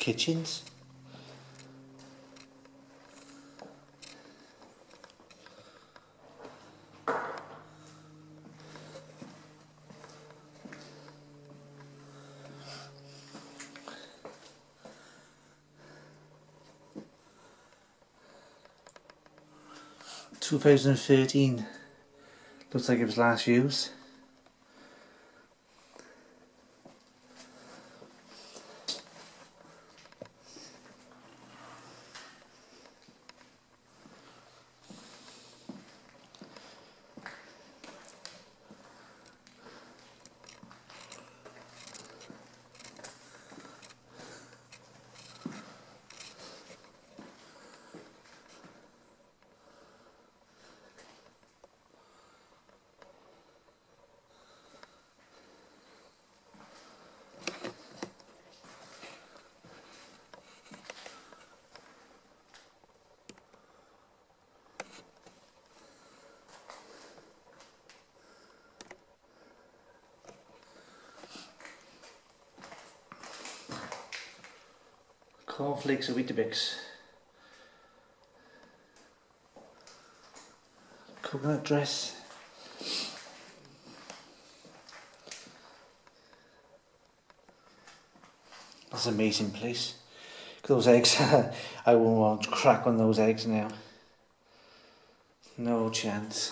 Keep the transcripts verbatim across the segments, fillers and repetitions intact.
kitchens. two thousand thirteen, looks like it was last used. Cornflakes or Weetabix. Coconut dress. That's an amazing place. Look at those eggs. I won't want to crack on those eggs now. No chance.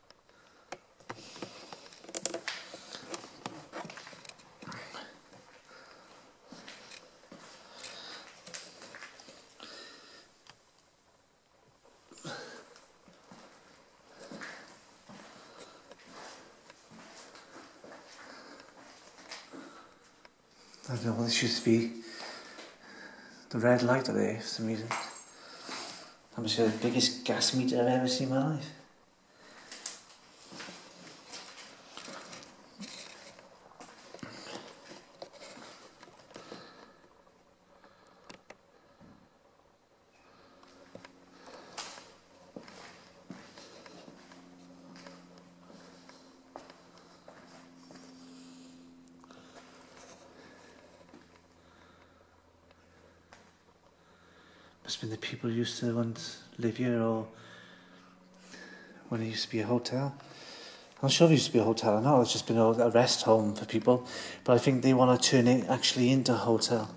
I don't know what this used to be. The red light are there for some reason. That must be the biggest gas meter I've ever seen in my life. Must have been the people who used to once live here, or when it used to be a hotel. I'm not sure if it used to be a hotel or not, it's just been a rest home for people, but I think they want to turn it actually into a hotel.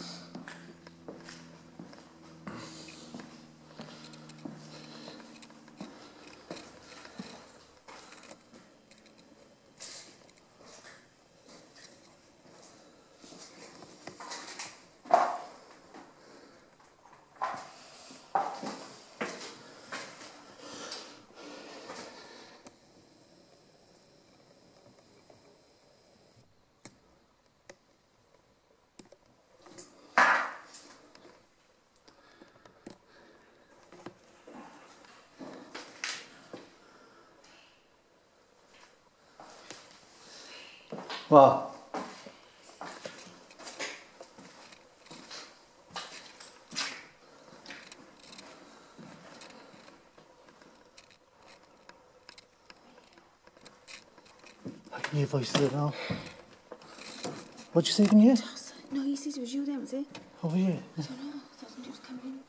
Well, I can hear voices at now. What'd you say, can you hear? No, he says it was you then, was it? Over here? I don't know, I thought somebody was coming in.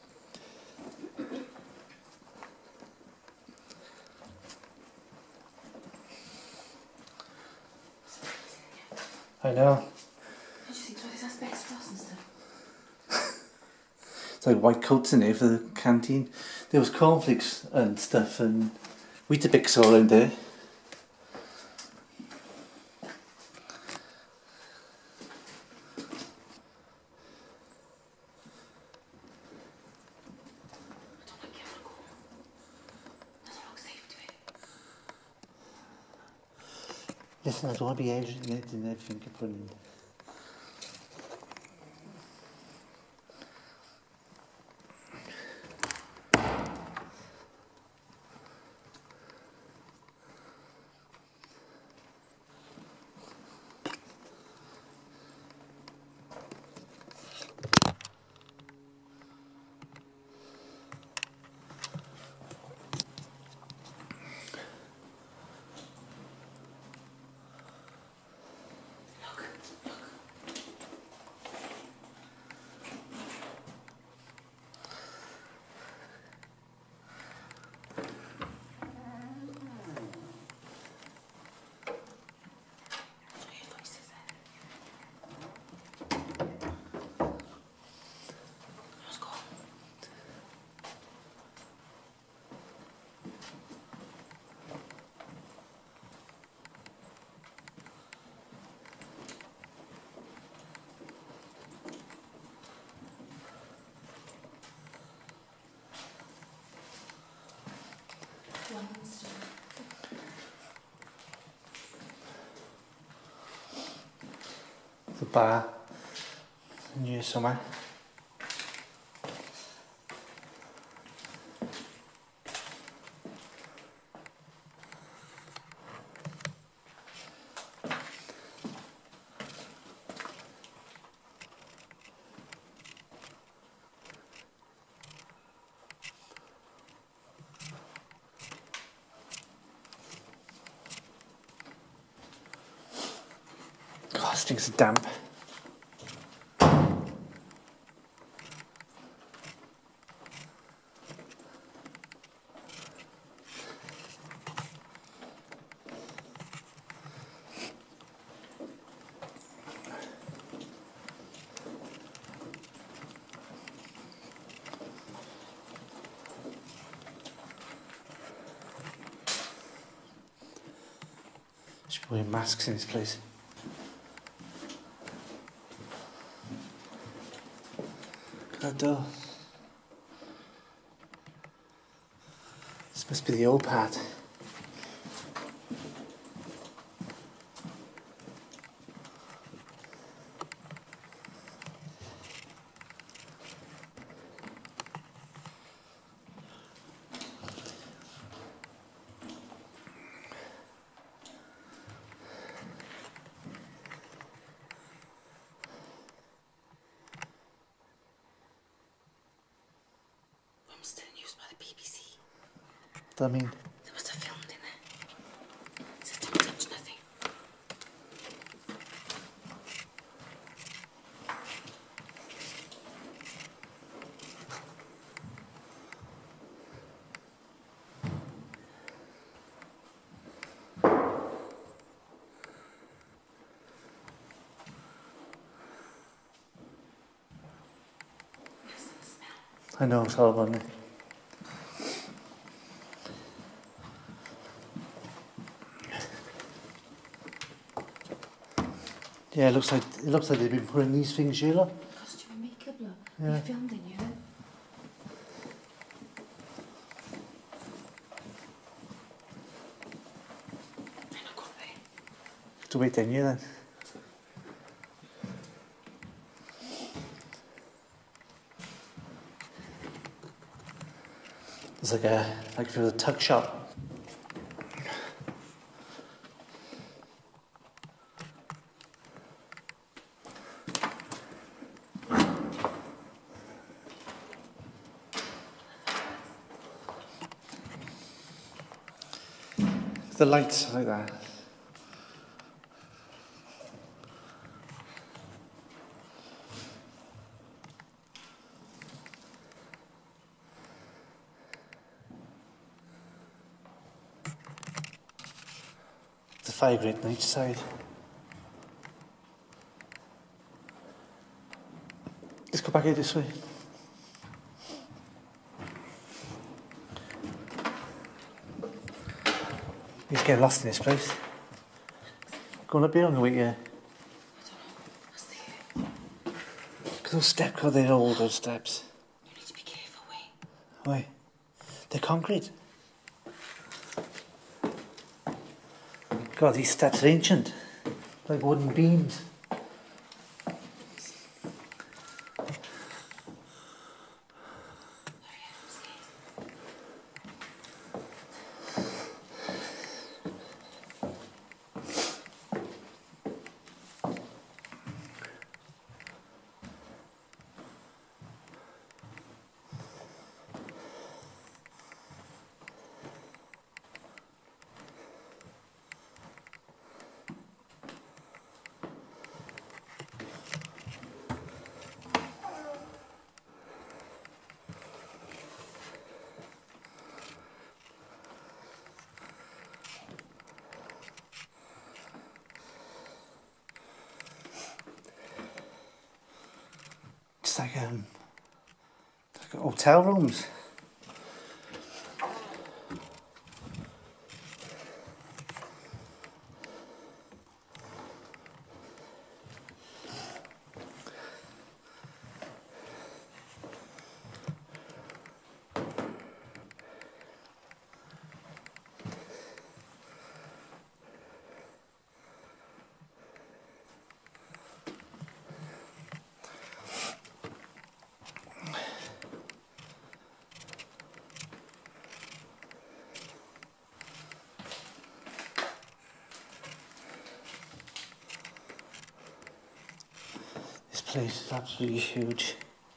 I know. I just think it's asbestos and stuff. It's like white coats in there for the canteen. There was cornflakes and stuff and Weetabix all around there. Listen, I don't want to be aging it and everything you put in. the bar in here somewhere. God, it stinks of damp. Should be wearing masks in this place. Look at that door. This must be the old part. Still in use by the B B C. What do I mean? They must have filmed in there. Said don't touch nothing. Yes, the smell. I know, it's horrible, isn't it? Yeah, it looks like it looks like they've been putting these things here, look. Costume and makeup, look. Yeah. They filmed in here. I know, go away. Have to wait ten years then. It's like a like if it was a tuck shop. The lights like that. The fire grate on each side. Let's go back here this way. He's getting lost in this place. Going up here on the way, yeah. I don't know. What's there? Look at those steps, how they're old, those steps. You need to be careful, Wayne. Why? They're concrete. God, these steps are ancient. Like wooden beams. It's like um, like hotel rooms. place is absolutely huge.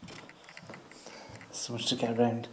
So much to get around.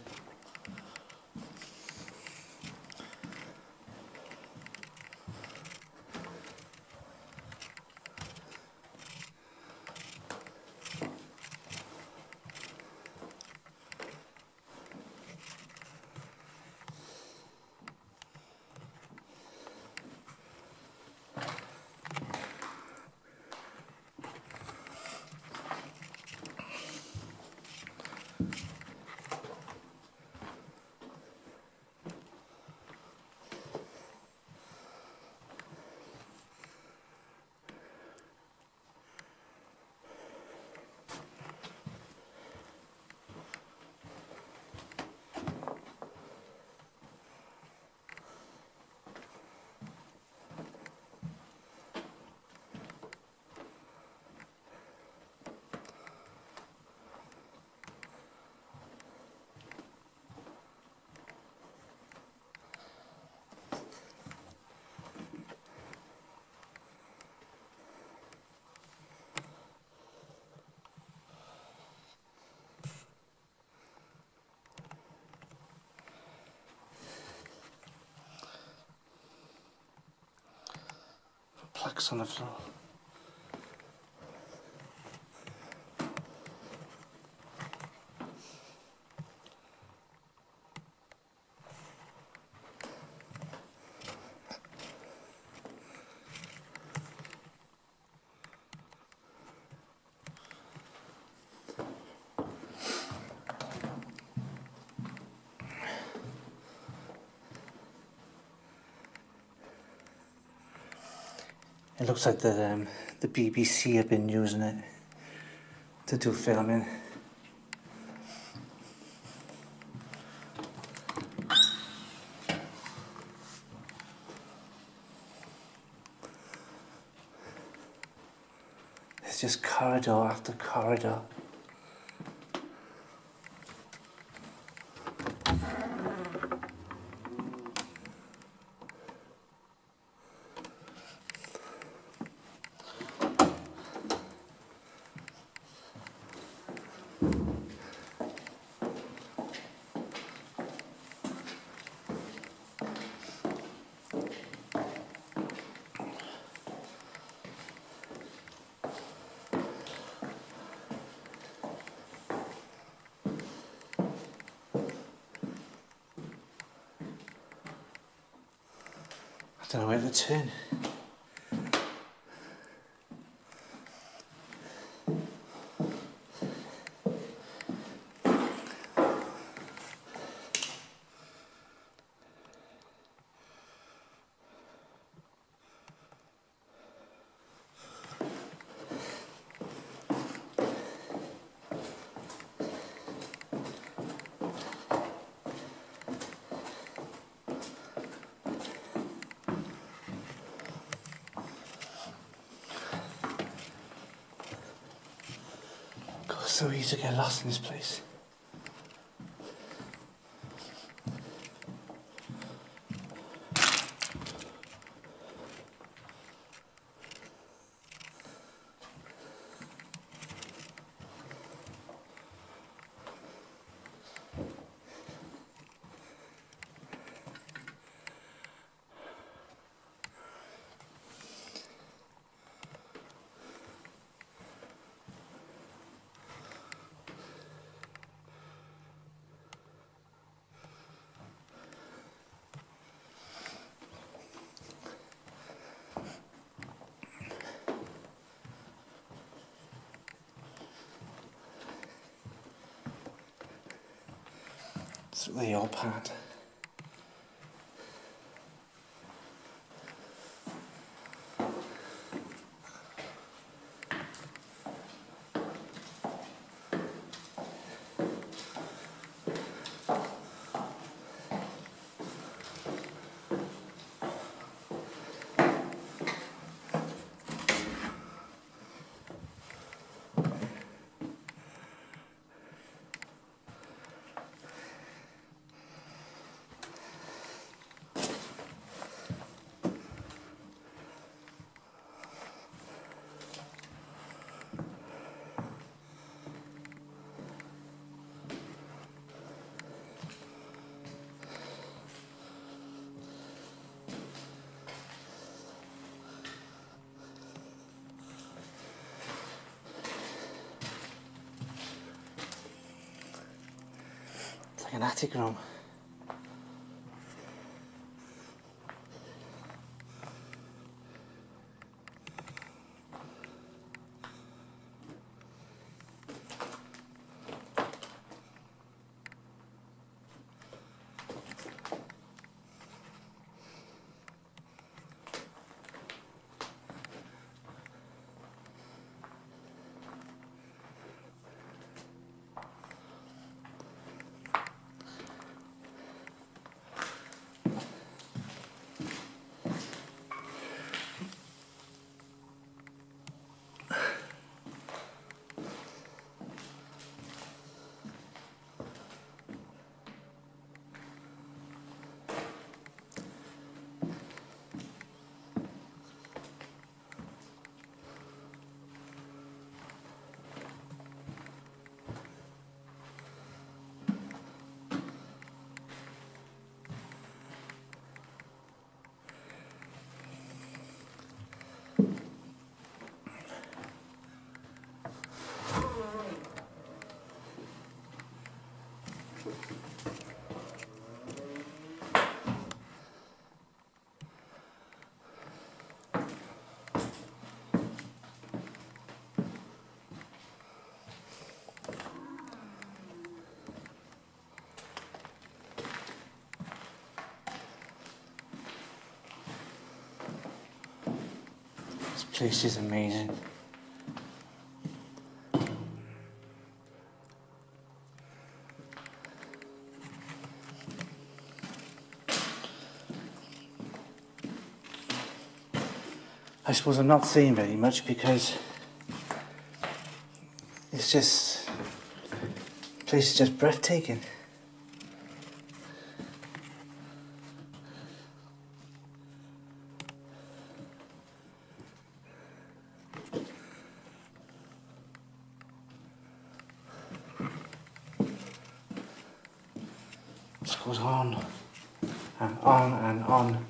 Plaques on the floor. It looks like the um, the B B C have been using it to do filming. It's just corridor after corridor. I don't know where to turn. So easy to get lost in this place. It's the old pad. Like an attic room. This place is amazing. I suppose I'm not saying very much because it's just, the place is just breathtaking. This goes on and on and on.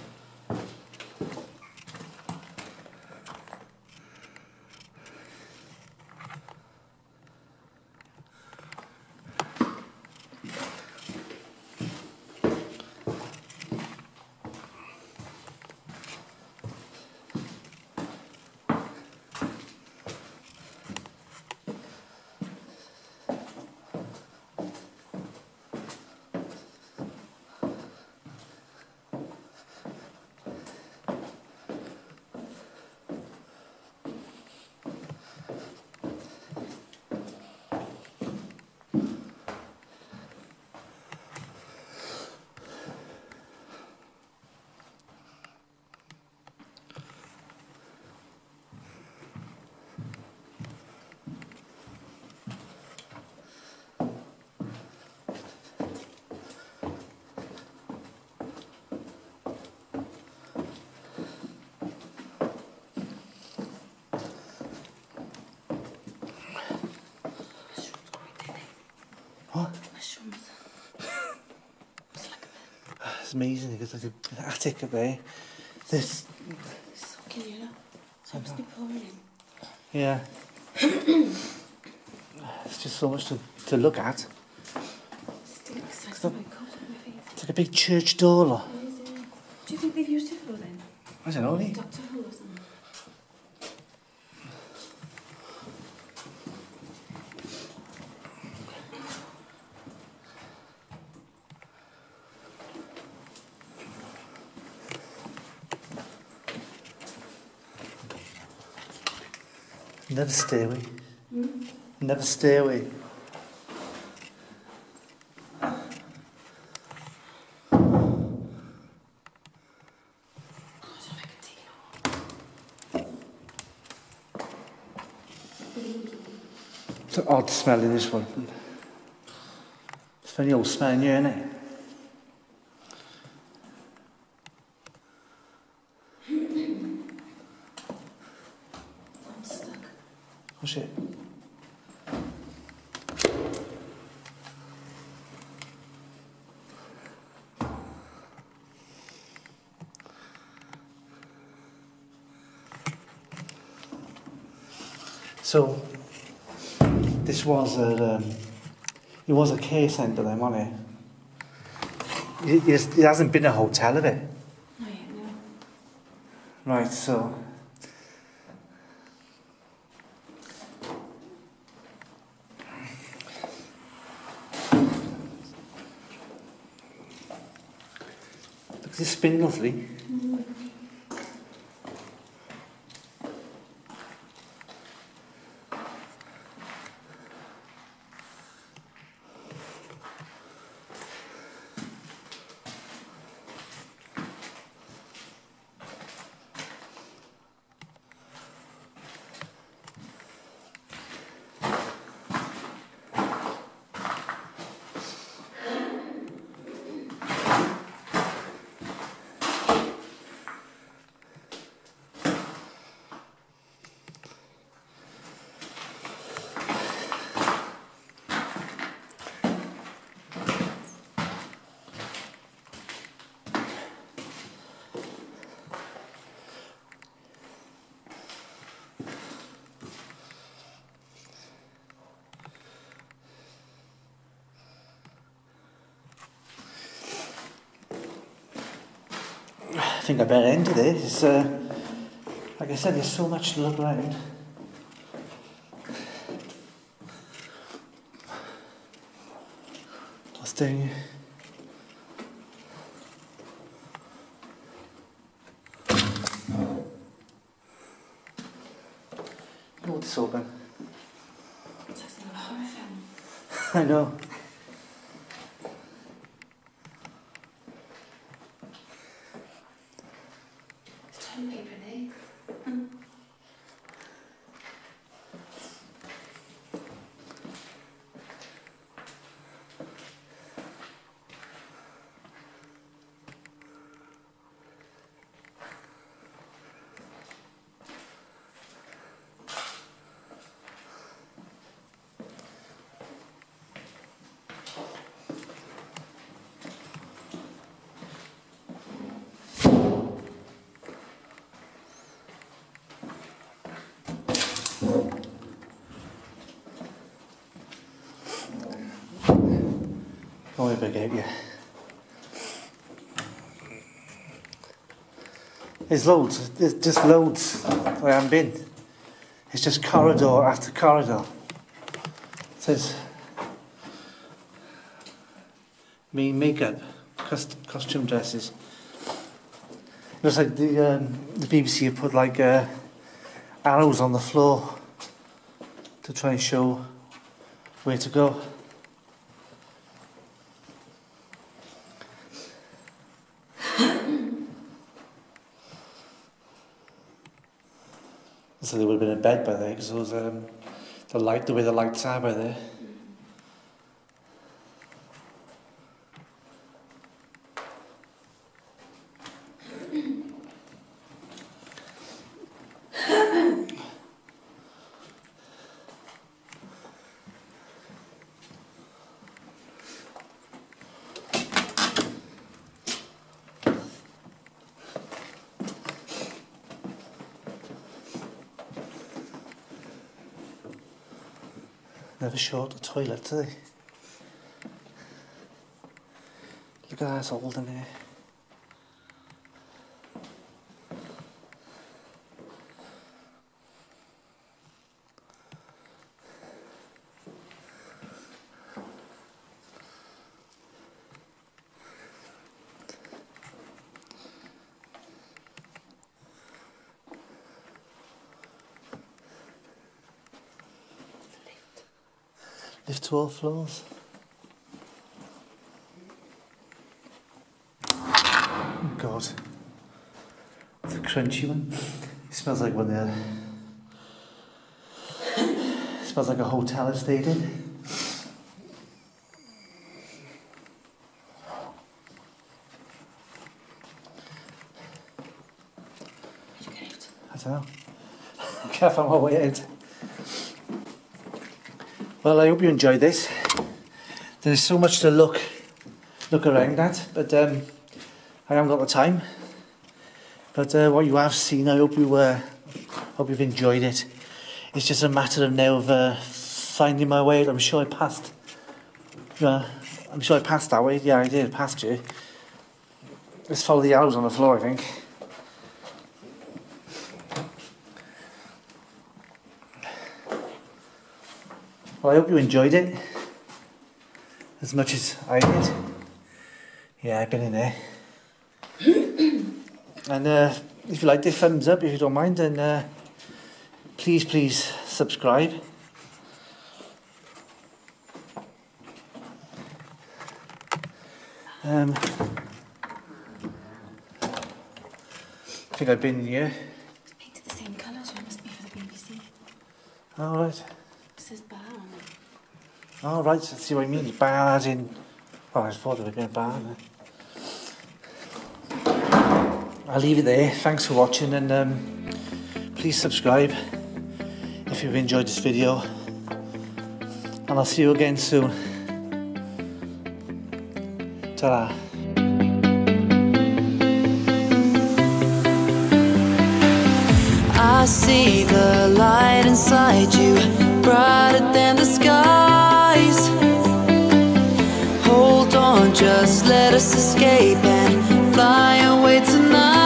What? Mushrooms. It's like a It's amazing because there's an attic up there. This. It's soaking, you know. So I must be pouring in. Yeah. It's just so much to, to look at. It stinks like somebody comes on my face. It's like a big church door. Look. It is, yeah. Do you think they've used it for then? I don't know. Lee. Doctor Who or something? Never stay away. Hmm? Never stay away. It's an odd smell in this one. It's very old smell in here, isn't it? I'm stuck. Oh shit. So, this was a, um, It was a care centre then, wasn't it? It, it? It hasn't been a hotel, have it? Not yet, no. Right, so... Look, this spin lovely. Mm-hmm. I think I better end it. It's, uh, like I said, there's so much to look around. What's doing here? Hold this open. It's like a horror film. I know. Paper there. Mm. Don't worry about it, yeah. There's loads, there's just loads where I haven't been. It's just corridor after corridor. It says me makeup, cost, costume dresses. Looks like the um, the B B C have put like uh, arrows on the floor to try and show where to go. So they would have been in bed by there because those um, the light, the way the lights are by there. Never short a toilet, do they? Look at that, it's old in here. Lift to all floors. Oh God, it's a crunchy one. It smells like one there. It smells like a hotel I stayed in. I don't know. I can't find my way out. Well, I hope you enjoyed this. There's so much to look look around at, but um, I haven't got the time. But uh, what you have seen, I hope you uh, hope you've enjoyed it. It's just a matter of now of uh, finding my way out. I'm sure I passed Yeah, I'm sure I passed that way. Yeah, I did. Past you. Let's follow the arrows on the floor, I think. Well, I hope you enjoyed it as much as I did. Yeah, I've been in there. And uh, if you liked it, thumbs up if you don't mind, and uh, please, please subscribe. Um, I think I've been in here. It's painted the same colour, so it must be for the B B C. Oh, right. It says bar on it. Oh, right, so see what I mean. Bar as in... Oh, I thought it would be a bar. I'll leave it there. Thanks for watching, and um, please subscribe if you've enjoyed this video. And I'll see you again soon. Ta-da. I see the light inside you, brighter than the skies. Hold on, just let us escape and fly away tonight.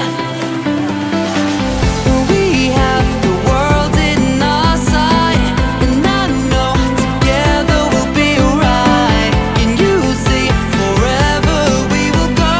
We have the world in our sight, and I know together we'll be alright. Can you see forever we will go?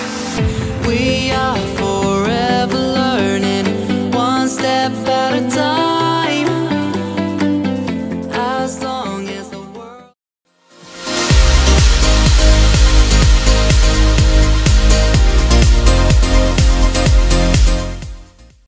We are forever learning, one step at a time.